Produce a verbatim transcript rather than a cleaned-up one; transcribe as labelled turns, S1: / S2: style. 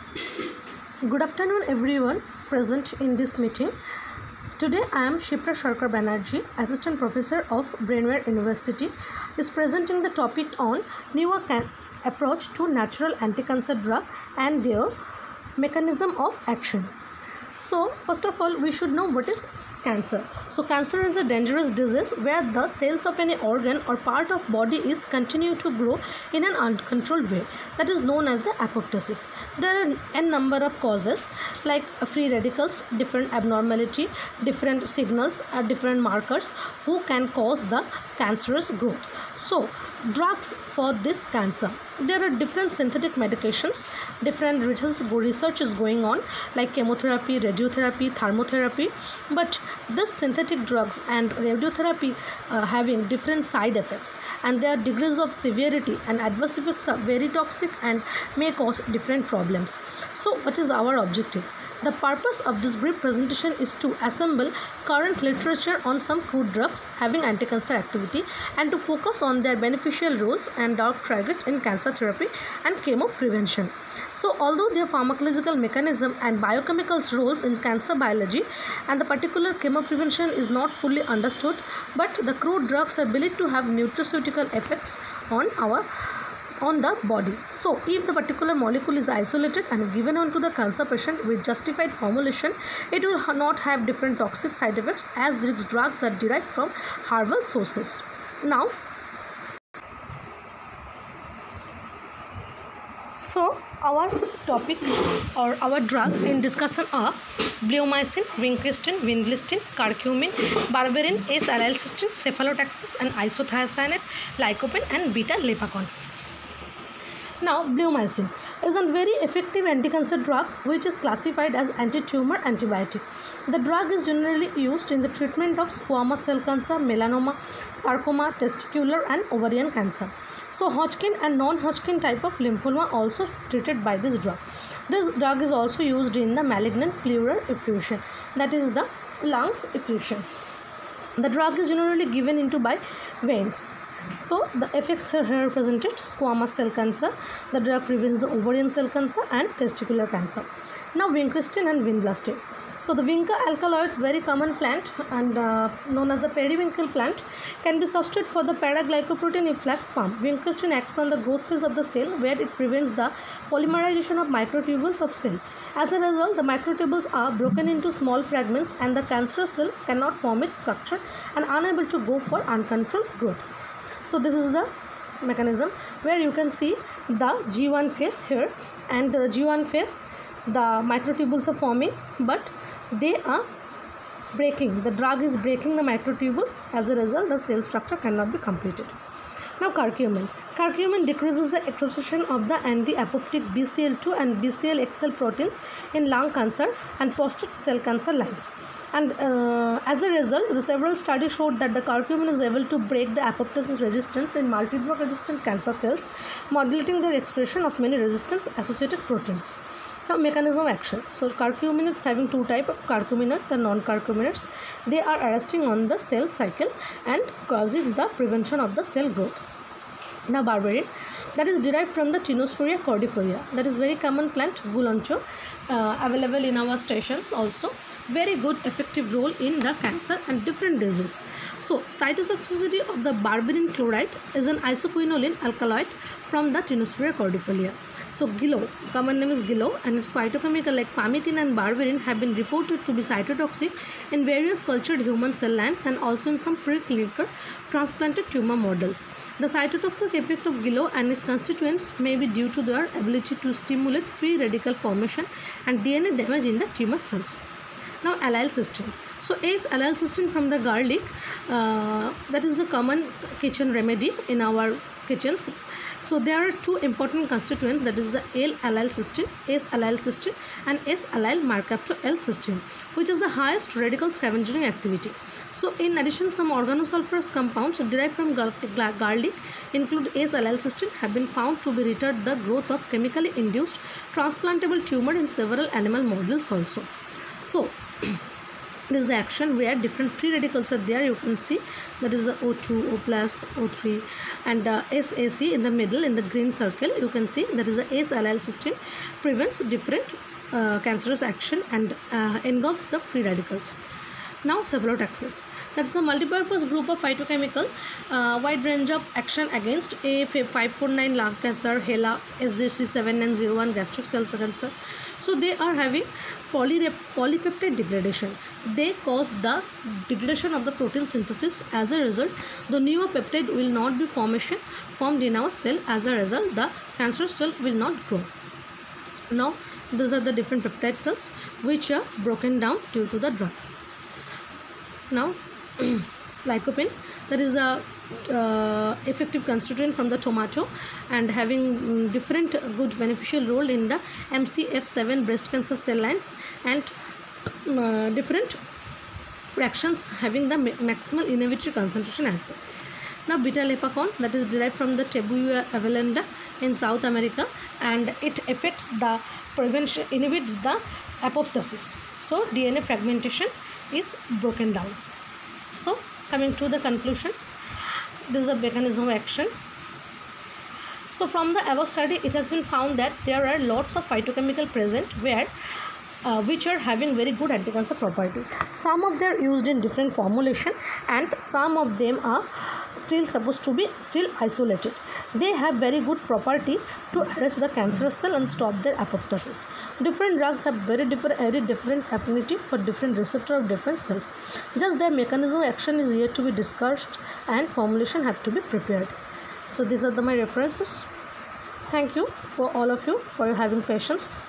S1: Good afternoon, everyone present in this meeting. Today, I am Shipra Sarkar Banerjee, Assistant Professor of Brainware University, is presenting the topic on newer approach to natural anti-cancer drug and their mechanism of action. So, first of all, we should know what is cancer. So, cancer is a dangerous disease where the cells of any organ or part of body is continue to grow in an uncontrolled way. That is known as the apoptosis. There are n number of causes like free radicals, different abnormality, different signals, uh, different markers who can cause the cancerous growth. So, drugs for this cancer. There are different synthetic medications, different research is going on like chemotherapy, radiotherapy, thermotherapy, but this synthetic drugs and radiotherapy uh, having different side effects, and their degrees of severity and adverse effects are very toxic and may cause different problems. So what is our objective? The purpose of this brief presentation is to assemble current literature on some crude drugs having anti-cancer activity and to focus on their beneficial roles and dark target in cancer therapy and chemo prevention. So, although their pharmacological mechanism and biochemical roles in cancer biology and the particular chemo prevention is not fully understood, but the crude drugs are believed to have nutraceutical effects on our on the body. So, if the particular molecule is isolated and given on to the cancer patient with justified formulation, it will not have different toxic side effects as these drugs are derived from herbal sources. Now, so our topic or our drug in discussion are bleomycin, vincristine, vinblastine, curcumin, berberine, S-allylcysteine, cephalotaxis and isothiocyanate, lycopene and beta-leucocone. Now, bleomycin is a very effective anti-cancer drug which is classified as anti-tumor antibiotic. The drug is generally used in the treatment of squamous cell cancer, melanoma, sarcoma, testicular and ovarian cancer. So, Hodgkin and non-Hodgkin type of lymphoma also treated by this drug. This drug is also used in the malignant pleural effusion, that is the lungs effusion. The drug is generally given into by veins. So, the effects are here represented: squamous cell cancer, the drug prevents the ovarian cell cancer and testicular cancer. Now, vincristine and vinblastine. So, the vinca alkaloids, very common plant and uh, known as the periwinkle plant, can be substitute for the para-glycoprotein efflux pump. Vincristine acts on the growth phase of the cell where it prevents the polymerization of microtubules of cell. As a result, the microtubules are broken into small fragments and the cancerous cell cannot form its structure and unable to go for uncontrolled growth. So, this is the mechanism where you can see the G one phase here, and the G one phase the microtubules are forming but they are breaking. The drug is breaking the microtubules. As a result, the cell structure cannot be completed. Now, curcumin. Curcumin decreases the expression of the anti-apoptic B C L two and B C L X L proteins in lung cancer and prostate cell cancer lines. And uh, as a result, the several studies showed that the curcumin is able to break the apoptosis resistance in multi-drug resistant cancer cells, modulating their expression of many resistance associated proteins. Now, mechanism of action. So, curcuminates having two types of curcuminates and non-curcuminates. They are arresting on the cell cycle and causing the prevention of the cell growth. Now, berberine, that is derived from the Tinosphaeria cordifolia. That is very common plant, gulancho, uh, available in our stations also. Very good effective role in the cancer and different diseases. So, cytotoxicity of the berberine chloride is an isoquinoline alkaloid from the Tinosphaeria cordifolia. So, Gilo, common name is Gilo, and its phytochemical like palmitin and berberine have been reported to be cytotoxic in various cultured human cell lines and also in some preclinical transplanted tumor models. The cytotoxic effect of Gilo and its constituents may be due to their ability to stimulate free radical formation and D N A damage in the tumor cells. Now, allylcysteine. So, S-allylcysteine from the garlic, uh, that is the common kitchen remedy in our kitchens. So, there are two important constituents, that is the L-allylcysteine, S-allylcysteine and S-allyl mercapto L-cysteine, which is the highest radical scavenging activity. So, in addition, some organosulfurous compounds derived from garlic include S-allylcysteine have been found to be retard the growth of chemically induced transplantable tumor in several animal models also. So, This is the action where different free radicals are there. You can see that is the O two, O plus, O three, and uh, S A C in the middle in the green circle. You can see that is the S-allyl cysteine prevents different uh, cancerous action and uh, engulfs the free radicals. Now cephalotaxis, that's a multipurpose group of phytochemical uh, wide range of action against A F five forty-nine lung cancer, HeLa, S G C seven nine zero one gastric cell cancer. So they are having poly polypeptide degradation. They cause the degradation of the protein synthesis. As a result, the newer peptide will not be formation formed in our cell. As a result, the cancerous cell will not grow. Now these are the different peptide cells which are broken down due to the drug. Now lycopene, that is a uh, effective constituent from the tomato and having um, different good beneficial role in the M C F seven breast cancer cell lines and uh, different fractions having the ma maximal inhibitory concentration as well. Now beta-lactam, that is derived from the Tebuia avellaneda in South America, and it affects the prevention, inhibits the apoptosis. So D N A fragmentation is broken down. So coming to the conclusion, this is a mechanism of action. So from the above study, it has been found that there are lots of phytochemical present where uh, which are having very good anti-cancer property. Some of them are used in different formulation and some of them are still supposed to be still isolated. They have very good property to arrest the cancerous cell and stop their apoptosis. Different drugs have very different, very different affinity for different receptor of different cells. Just their mechanism of action is yet to be discussed and formulation have to be prepared. So these are the, my references. Thank you for all of you for having patience.